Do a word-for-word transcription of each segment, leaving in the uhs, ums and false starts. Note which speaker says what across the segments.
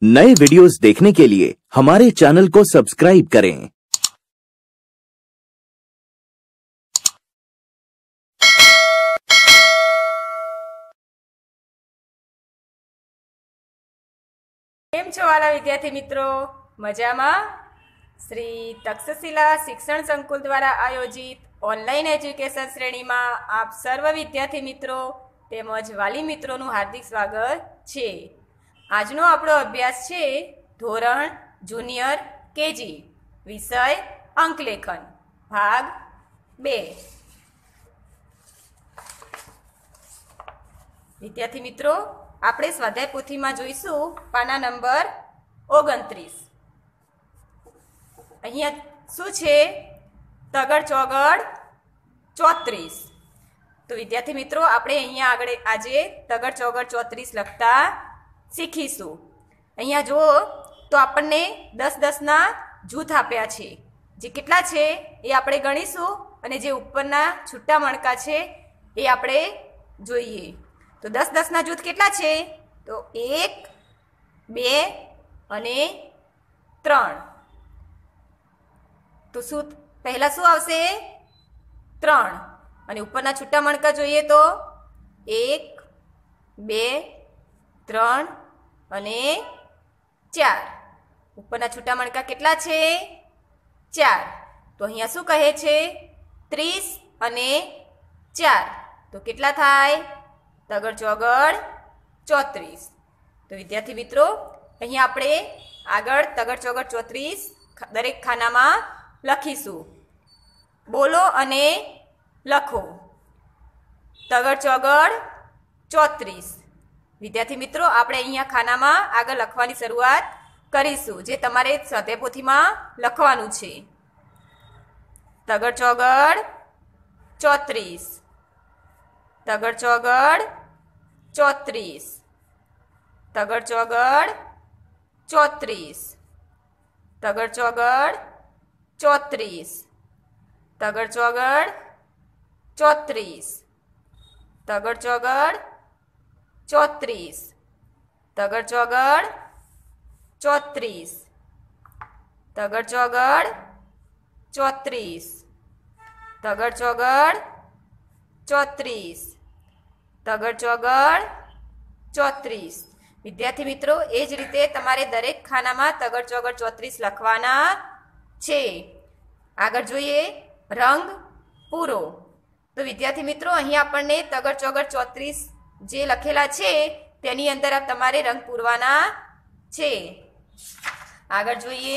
Speaker 1: नए वीडियोस देखने के लिए हमारे चैनल को सब्सक्राइब करें।
Speaker 2: કેમ છો વાલા વિદ્યાર્થી મિત્રો? મજામાં? શ્રી તક્ષશિલા શિક્ષણ સંકુલ દ્વારા આયોજિત ઓનલાઈન એજ્યુકેશન શ્રેણીમાં આપ સર્વ વિદ્યાર્થી મિત્રો તેમજ વાલી મિત્રોનું હાર્દિક સ્વાગત છે। આજનો આપણો અભ્યાસ છે ધોરણ જુનિયર કેજી, વિષય અંકલેખન, ભાગ બે। વિદ્યાર્થી મિત્રો, આપણે સ્વાધ્યાય પોથીમાં જોઈશું પાના નંબર ઓગણત્રીસ। અહીંયા શું છે? તગડ ચોગડ ચોત્રીસ। તો વિદ્યાર્થી મિત્રો, આપણે અહીંયા આગળ આજે તગડ ચોગડ ચોત્રીસ લખતા શીખીશું। અહીંયા જુઓ તો આપણને દસ દસના જૂથ આપ્યા છે, જે કેટલા છે એ આપણે ગણીશું અને જે ઉપરના છૂટા મણકા છે એ આપણે જોઈએ। तो दस दस ना जूथ केटला छे? तो एक, बे अने त्रण। तो शू पहला शू आवशे? त्रण। अने उपरना छूटा मणका जोईए तो एक, बे, त्रण अने चार। उपरना छूटा मणका केटला छे? चार। तो अहींया शू कहे छे? त्रीस अने चार। तो केटला थाय? तगड़ चौगड़ चौत्रीस। तो विद्यार्थी मित्रों, अहीं आपणे आगळ तगड़ चौगड़ चौत्रीस दरेक खाना में लखीशुं। बोलो अने लखो। तगड़ चौगड़ चौत्रीस। विद्यार्थी मित्रों, आपणे अहींया खाना में आगळ लखवानी शरूआत करीशुं, जे तमारे स्वाध्याय में लखवानुं छे। तगड़ चौगड़ चौत्रीस, तगड़ चौगड़ चौत्रीस, तगड़ चौगड़ चौत्रीस, तगड़ चौगड़ चौत्रीस, तगड़ चौगड़ चौत्रीस, तगड़ चौगड़ चौत्रीस, तगड़ चौगड़ चौत्रीस, तगड़ चौगड़ चौत्रीस, तगड़ चौगड़ चौत्रीस, तगड़ चौगड़ चौत्रीस। विद्यार्थी मित्रों, ए ज रीते तमारे दरेक खाना में तगड़ चौगड़ चौत्रीस लखवाना छे। आगळ जोईए रंग पूरो। तो विद्यार्थी मित्रों, अहीं आपणे तगड़ चौगड़ चौत्रीस जे लखेला छे तेनी अंदर तमारे रंग पूरवाना छे। आगळ जोईए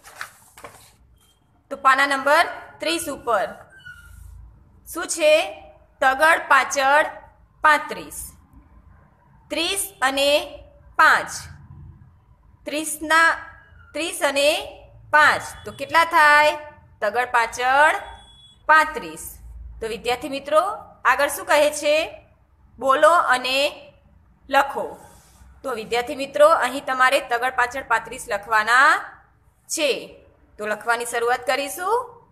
Speaker 2: तो पाना नंबर तीस उपर शुं छे? तगड़ पाचड़ पात्रीस। त्रीस अने पांच, त्रीस ना त्रीस अने पांच तो केटला थाय? तगड़ पाचड़ पात्रीस। तो विद्यार्थी मित्रों, आगळ शुं कहे छे? बोलो अने लखो। तो विद्यार्थी मित्रों, अहीं तमारे तगड़ पाचड़ पात्रीस लखवाना छे। तो Lakhwani शरूआत करीशुं।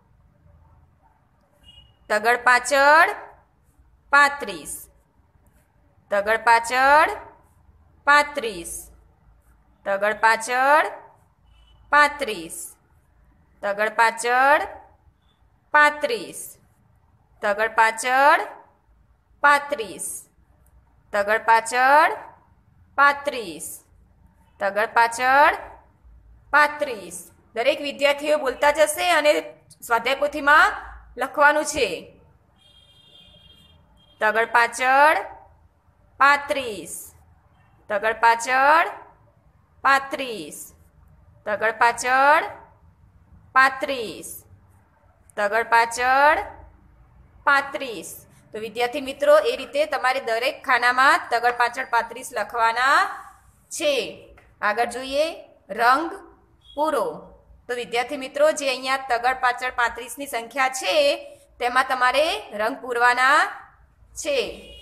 Speaker 2: तगड़ पाचड़ Patrice, तगड़ पाचड़ Patrice, तगड़ पाचड़ Patrice, तगड़ पाचड़ Patrice, तगड़ पाचड़ Patrice, तगड़ पाचड़ Patrice, तगड़ पाचड़ Patrice. दरेक विद्यार्थीओ बोलता जशे अने स्वाध्याय पोथीमां लखवानुं छे। तगड़ पाचड़ पात्रीस, तगड़ पाचड़ पात्रीस, तगड़ पाचड़ पात्रीस, तगड़ पाचड़ पात्रीस। तो विद्यार्थी मित्रों, ए रीते तमारे दरेक खाना में तगड़ पाचड़ पात्रीस लखवाना छे। आगळ जोईए रंग पूरो। तो विद्यार्थी मित्रों, जे अहींया तगड़ पाचड़ पात्रीस नी संख्या छे तेमां तमारे रंग पूरवाना छे।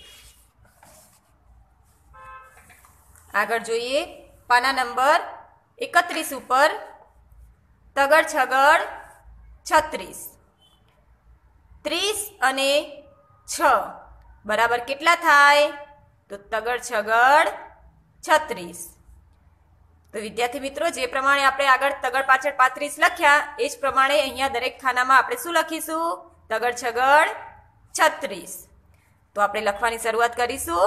Speaker 2: आगळ जोईए पाना नंबर एकत्रीस उपर तगड़ छगड़ छत्रीस। त्रीस अने छ बराबर केटला थाय? तो तगड़ छगड़ छत्रीस। તો વિદ્યાર્થી મિત્રો, જે પ્રમાણે આપણે આગળ તગડ પાછળ પાંત્રીસ લખ્યા એ જ પ્રમાણે અહીંયા દરેક ખાનામાં આપણે શું લખીશું? તગડ છગડ છત્રીસ. તો આપણે લખવાની શરૂઆત કરીશું.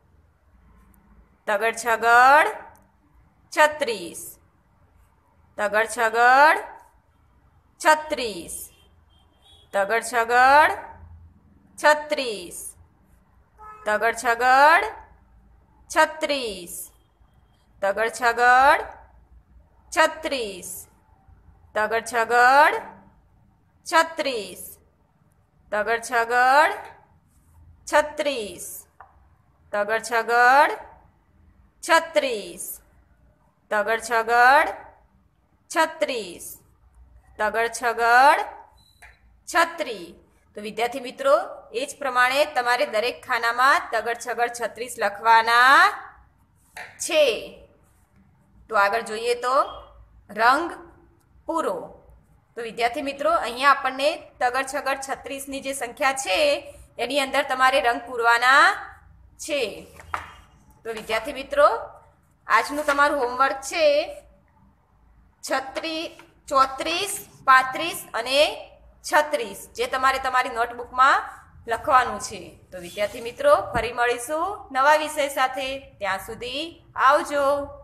Speaker 2: તગડ છગડ છત્રીસ, તગડ છગડ છત્રીસ, તગડ છગડ છત્રીસ, તગડ છગડ છત્રીસ, તગડ છગડ છત્રીસ, તગડ છગડ છત્રીસ, તગડ છગડ છત્રીસ, તગડ છગડ છત્રીસ, તગડ છગડ છત્રીસ, તગડ છગડ છત્રી. તો વિદ્યાર્થી મિત્રો, એ જ પ્રમાણે તમારે દરેક ખાનામાં તગડ છગડ છત્રીસ લખવાના છે. તો આગળ જોઈએ તો રંગ પૂરો. તો વિદ્યાર્થી મિત્રો, અહીંયા આપણને તગડ છગડ છત્રીસની જે સંખ્યા છે એની અંદર તમારે રંગ પૂરવાના છે. તો વિદ્યાર્થી મિત્રો, આજનું તમારું હોમવર્ક છે છત્રીસ, ચોત્રીસ, પાંત્રીસ અને છત્રીસ, જે તમારે તમારી નોટબુકમાં લખવાનું છે. તો વિદ્યાર્થી મિત્રો, ફરી મળીશું નવા વિષય સાથે. ત્યાં સુધી આવજો.